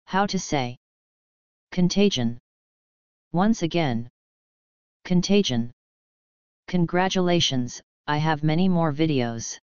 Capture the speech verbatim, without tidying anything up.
How to say contagion. Once again. Contagion. Congratulations, I have many more videos.